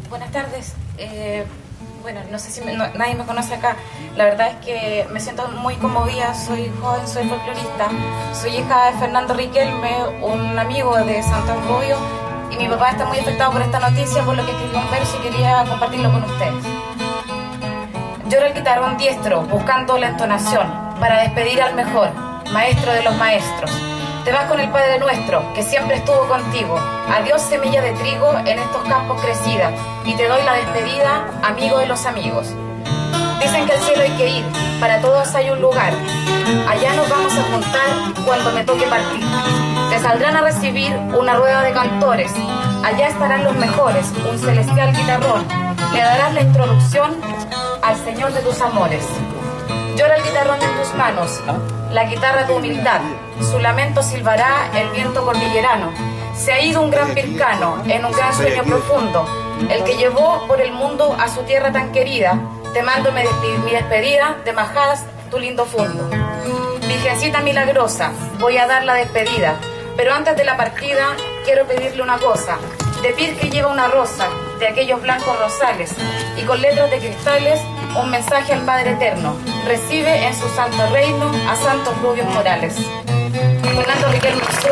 Buenas tardes. Bueno, no sé si nadie me conoce acá. La verdad es que me siento muy conmovida. Soy joven, soy folclorista. Soy hija de Fernando Riquelme, un amigo de Santo Rubio, y mi papá está muy afectado por esta noticia, por lo que escribí un verso y quería compartirlo con ustedes. Llora el guitarrón diestro, buscando la entonación, para despedir al mejor, maestro de los maestros. Te vas con el Padre Nuestro, que siempre estuvo contigo. Adiós, semilla de trigo, en estos campos crecida. Y te doy la despedida, amigo de los amigos. Dicen que al cielo hay que ir, para todos hay un lugar. Allá nos vamos a juntar cuando me toque partir. Te saldrán a recibir una rueda de cantores. Allá estarán los mejores, un celestial guitarrón. Le darás la introducción al Señor de tus amores. Llora el guitarrón en tus manos, la guitarra de humildad. Su lamento silbará el viento cordillerano. Se ha ido un gran pircano en un gran sueño profundo, el que llevó por el mundo a su tierra tan querida. Te mando mi despedida, de Majadas, tu lindo fondo. Virgencita milagrosa, voy a dar la despedida, pero antes de la partida quiero pedirle una cosa. De piel que lleva una rosa, de aquellos blancos rosales, y con letras de cristales un mensaje al Padre Eterno. Recibe en su santo reino a Santos Rubios Morales. Fernando Riquelme.